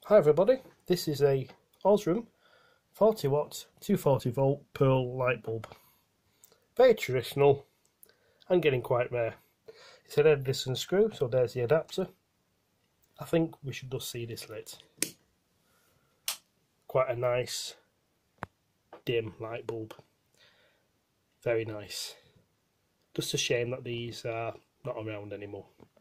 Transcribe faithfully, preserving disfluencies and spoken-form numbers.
Hi everybody, this is a Osram forty watt two forty volt pearl light bulb. Very traditional and getting quite rare. It's an Edison screw, so there's the adapter. I think we should just see this lit. Quite a nice dim light bulb. Very nice. Just a shame that these are not around anymore.